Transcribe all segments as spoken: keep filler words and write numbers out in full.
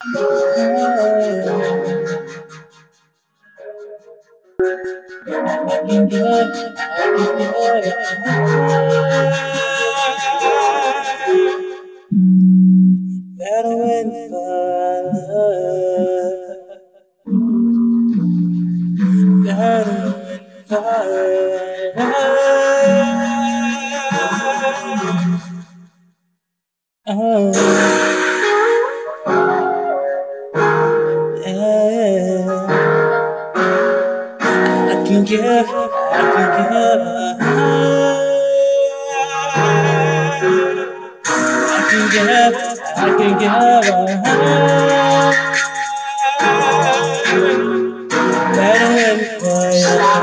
Better win for love. Better win for love. Oh, yeah. I can give, I can give. I can give, I can give. Better win for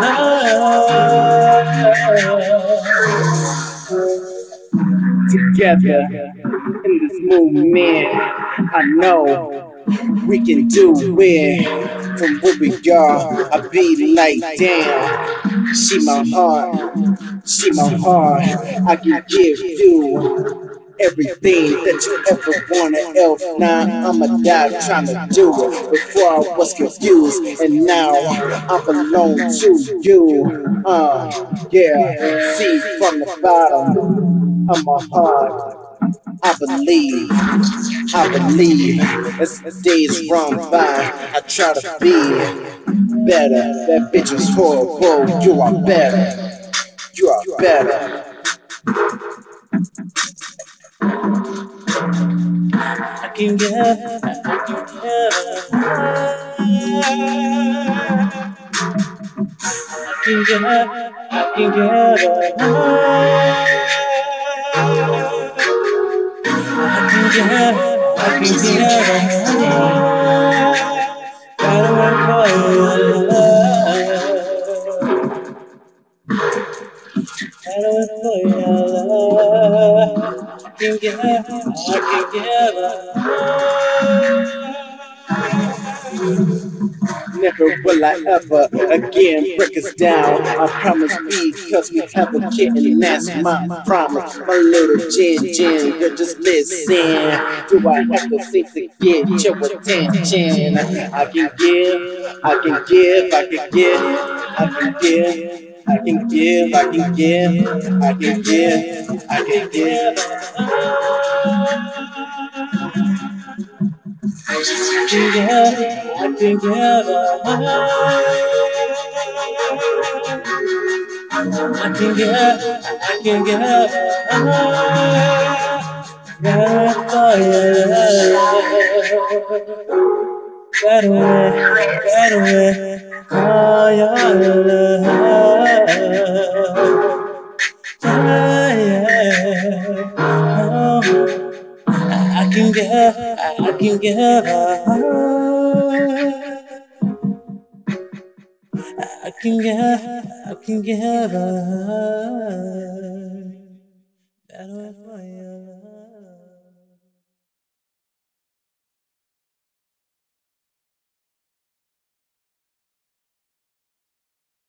love. Together in this movement, I know we can do it. From where we are, I be like, damn, she my heart, she my heart. I can give you everything that you ever wanted. Else now I'ma die trying to do it. Before I was confused, and now I belong to you. Uh, yeah, see from the bottom of my heart, I believe, I believe. As the days run by, I try to be better. That bitch is horrible. You are better. You are better. I can get, I can get, I can get, I can get, I can get, I can get. Gotta work for your love. Gotta work for your love. I can get, I can get. Never will I ever again break us down. I promise me, cause we have a kid and that's my promise. My little Jin Jin, girl, just listen. Do I have to seem to get your attention? I can give, I can give, I can give, I can give. I can give, I can give, I can give, I can give. I can give, I can give. I can give, I can give. Better for your love. Better way, better way for your love. Yeah, oh, I can give, I can give. I can give, I can give.